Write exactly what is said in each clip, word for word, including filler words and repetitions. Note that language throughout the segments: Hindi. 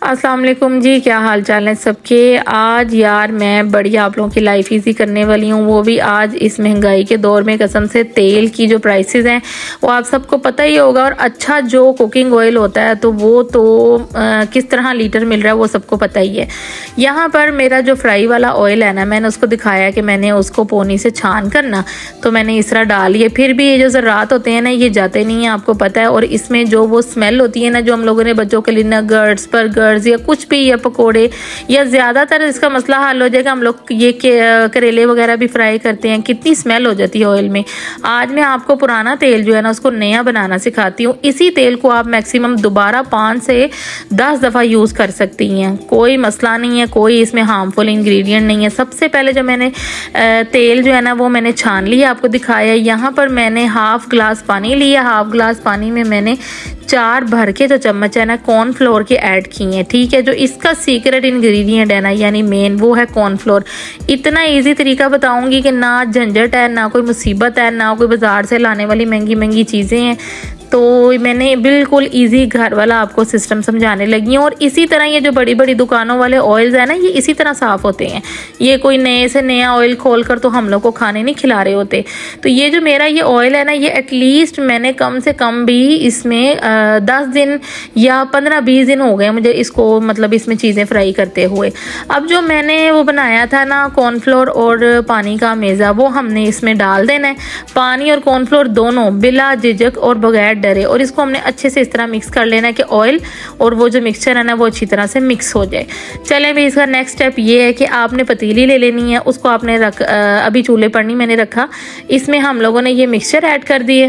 अस्सलाम वालेकुम जी, क्या हाल चाल है सबके। आज यार मैं बड़ी आप लोगों की लाइफ इजी करने वाली हूँ, वो भी आज इस महंगाई के दौर में। कसम से तेल की जो प्राइसेस हैं वो आप सबको पता ही होगा, और अच्छा जो कुकिंग ऑयल होता है तो वो तो आ, किस तरह लीटर मिल रहा है वो सबको पता ही है। यहाँ पर मेरा जो फ्राई वाला ऑयल है ना, मैंने उसको दिखाया कि मैंने उसको पोनी से छान कर ना तो मैंने इस तरह डाल लिए। फिर भी ये जो ज़रात होते हैं ना ये जाते नहीं है, आपको पता है। और इसमें जो वो स्मेल होती है ना, जो हम लोगों ने बच्चों के लिए नगर्ट्स बर्गर या कुछ भी या पकोड़े, या ज़्यादातर इसका मसला हल हो जाएगा। हम लोग ये करेले वगैरह भी फ्राई करते हैं, कितनी स्मेल हो जाती है ऑयल में। आज मैं आपको पुराना तेल जो है ना उसको नया बनाना सिखाती हूँ। इसी तेल को आप मैक्सिमम दोबारा पाँच से दस दफ़ा यूज़ कर सकती हैं, कोई मसला नहीं है, कोई इसमें हार्मफुल इंग्रेडिएंट नहीं है। सबसे पहले जो मैंने तेल जो है ना वो मैंने छान लिया, आपको दिखाया। यहाँ पर मैंने हाफ ग्लास पानी लिया, हाफ ग्लास पानी में मैंने चार भर के जो चम्मच है ना कॉर्नफ्लोर के ऐड किए हैं, ठीक है। जो इसका सीक्रेट इंग्रेडिएंट है ना, यानी मेन, वो है कॉर्नफ्लोर। इतना इजी तरीका बताऊंगी कि ना झंझट है, ना कोई मुसीबत है, ना कोई बाजार से लाने वाली महंगी महंगी चीज़ें हैं। तो मैंने बिल्कुल इजी घर वाला आपको सिस्टम समझाने लगी हूँ। और इसी तरह ये जो बड़ी बड़ी दुकानों वाले ऑयल्स है ना, ये इसी तरह साफ़ होते हैं। ये कोई नए से नया ऑयल खोल कर तो हम लोग को खाने नहीं खिला रहे होते। तो ये जो मेरा ये ऑयल है ना, ये एटलीस्ट मैंने कम से कम भी इसमें आ, दस दिन या पंद्रह बीस दिन हो गए मुझे इसको, मतलब इसमें चीज़ें फ्राई करते हुए। अब जो मैंने वो बनाया था ना कॉर्नफ्लोर और पानी का मेज़ा, वो हमने इसमें डाल देना है। पानी और कॉर्नफ्लोर दोनों बिला झिझक और बगैर डरे, और इसको हमने अच्छे से इस तरह मिक्स कर लेना है कि ऑयल और वो जो मिक्सचर है ना वो अच्छी तरह से मिक्स हो जाए। चलें भाई, इसका नेक्स्ट स्टेप ये है कि आपने पतीली ले लेनी है, उसको आपने रख अभी चूल्हे पर नहीं मैंने रखा, इसमें हम लोगों ने ये मिक्सचर ऐड कर दिए।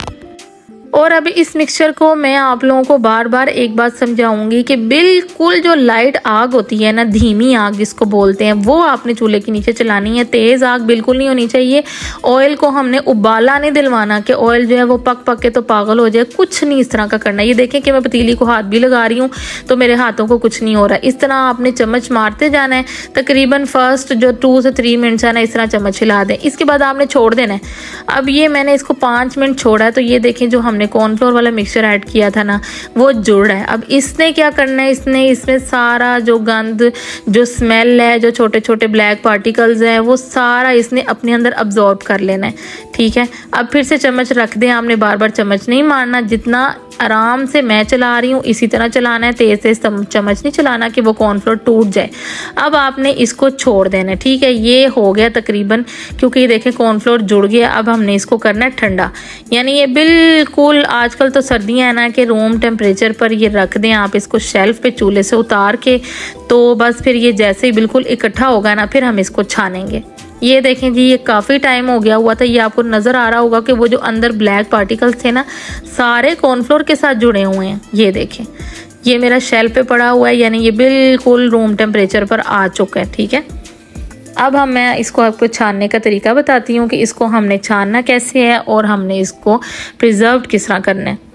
और अभी इस मिक्सचर को मैं आप लोगों को बार बार एक बात समझाऊंगी कि बिल्कुल जो लाइट आग होती है ना, धीमी आग जिसको बोलते हैं, वो आपने चूल्हे के नीचे चलानी है। तेज़ आग बिल्कुल नहीं होनी चाहिए। ऑयल को हमने उबाला नहीं दिलवाना कि ऑयल जो है वो पक पक के तो पागल हो जाए, कुछ नहीं इस तरह का करना। ये देखें कि मैं पतीली को हाथ भी लगा रही हूँ तो मेरे हाथों को कुछ नहीं हो रहा। इस तरह आपने चम्मच मारते जाना है, तकरीबन फर्स्ट जो टू से थ्री मिनट्स है ना इस तरह चम्मच हिला दें। इसके बाद आपने छोड़ देना है। अब ये मैंने इसको पाँच मिनट छोड़ा है, तो ये देखें जो हमने कॉर्नफ्लोर वाला मिक्सचर ऐड किया था ना वो जुड़ रहा है। अब इसने क्या करना है, इसने इसमें सारा जो गंद, जो स्मेल है, जो छोटे छोटे ब्लैक पार्टिकल्स हैं, वो सारा इसने अपने अंदर अब्जॉर्ब कर लेना है, ठीक है। अब फिर से चम्मच रख दें, आपने बार बार चम्मच नहीं मारना। जितना आराम से मैं चला रही हूँ इसी तरह चलाना है, तेज तेज चम्मच नहीं चलाना कि वो कॉर्नफ्लोर टूट जाए। अब आपने इसको छोड़ देना है, ठीक है। ये हो गया तकरीबन, क्योंकि ये देखें कॉर्नफ्लोर जुड़ गया। अब हमने इसको करना है ठंडा, यानी ये बिल्कुल, आजकल तो सर्दियाँ हैं ना, कि रूम टेम्परेचर पर ये रख दें आप इसको शेल्फ पे चूल्हे से उतार के, तो बस फिर ये जैसे ही बिल्कुल इकट्ठा होगा ना फिर हम इसको छानेंगे। ये देखें जी, ये काफ़ी टाइम हो गया हुआ था। ये आपको नज़र आ रहा होगा कि वो जो अंदर ब्लैक पार्टिकल्स थे ना सारे कॉर्नफ्लोर के साथ जुड़े हुए हैं। ये देखें, ये मेरा शेल्फ पे पड़ा हुआ है, यानी ये बिल्कुल रूम टेम्परेचर पर आ चुका है, ठीक है। अब हम मैं इसको आपको छानने का तरीका बताती हूँ कि इसको हमने छानना कैसे है और हमने इसको प्रिजर्व किस तरह करना है।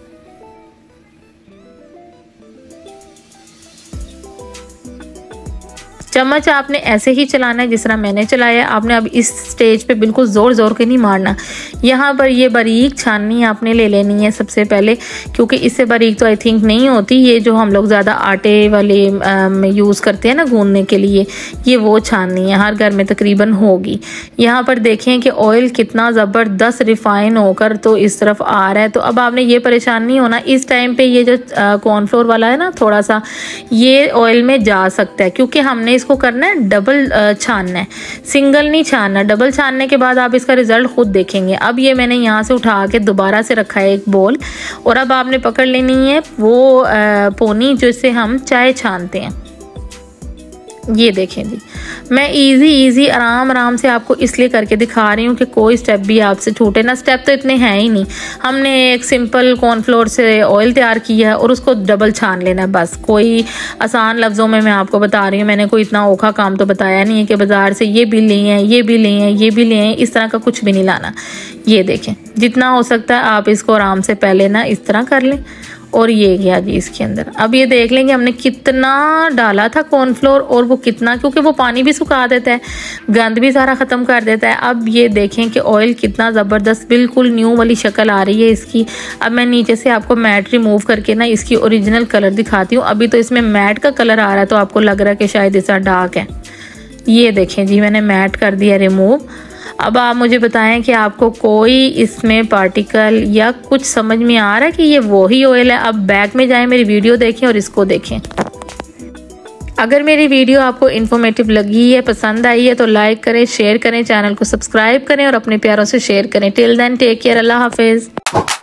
चम्मच आपने ऐसे ही चलाना है जिस तरह मैंने चलाया। आपने अब इस स्टेज पे बिल्कुल ज़ोर ज़ोर के नहीं मारना। यहाँ पर ये बारीक छाननी आपने ले लेनी है सबसे पहले, क्योंकि इससे बारीक तो आई थिंक नहीं होती। ये जो हम लोग ज़्यादा आटे वाले यूज़ करते हैं ना गूंदने के लिए, ये वो छाननी है, हर घर में तकरीबन होगी। यहाँ पर देखें कि ऑयल कितना ज़बरदस्त रिफ़ाइन होकर तो इस तरफ आ रहा है। तो अब आपने ये परेशान नहीं होना इस टाइम पर। ये जो कॉर्नफ्लोर वाला है ना, थोड़ा सा ये ऑयल में जा सकता है, क्योंकि हमने इसको करना है डबल छानना है, सिंगल नहीं छानना। डबल छानने के बाद आप इसका रिजल्ट खुद देखेंगे। अब ये मैंने यहाँ से उठा के दोबारा से रखा है एक बोल, और अब आपने पकड़ लेनी है वो पोनी जिससे हम चाय छानते हैं। ये देखें जी, मैं इजी इजी आराम आराम से आपको इसलिए करके दिखा रही हूँ कि कोई स्टेप भी आपसे छूटे ना। स्टेप तो इतने हैं ही नहीं। हमने एक सिंपल कॉर्नफ्लोर से ऑयल तैयार किया है और उसको डबल छान लेना है, बस। कोई आसान लफ्ज़ों में मैं आपको बता रही हूँ, मैंने कोई इतना औखा काम तो बताया नहीं है कि बाज़ार से ये भी ले हैं, ये भी ले हैं, ये भी ले हैं, इस तरह का कुछ भी नहीं लाना। ये देखें, जितना हो सकता है आप इसको आराम से पहले ना इस तरह कर लें, और ये गया जी इसके अंदर। अब ये देख लेंगे हमने कितना डाला था कॉर्नफ्लोर और वो कितना, क्योंकि वो पानी भी सुखा देता है, गंद भी सारा ख़त्म कर देता है। अब ये देखें कि ऑयल कितना ज़बरदस्त बिल्कुल न्यू वाली शक्ल आ रही है इसकी। अब मैं नीचे से आपको मैट रिमूव करके ना इसकी ओरिजिनल कलर दिखाती हूँ। अभी तो इसमें मैट का कलर आ रहा है तो आपको लग रहा है कि शायद इसका डार्क है। ये देखें जी मैंने मैट कर दिया रिमूव। अब आप मुझे बताएं कि आपको कोई इसमें पार्टिकल या कुछ समझ में आ रहा है कि ये वही ऑयल है। अब बैक में जाएं, मेरी वीडियो देखें और इसको देखें। अगर मेरी वीडियो आपको इन्फॉर्मेटिव लगी है, पसंद आई है तो लाइक करें, शेयर करें, चैनल को सब्सक्राइब करें और अपने प्यारों से शेयर करें। टिल देन टेक केयर, अल्लाह हाफिज़।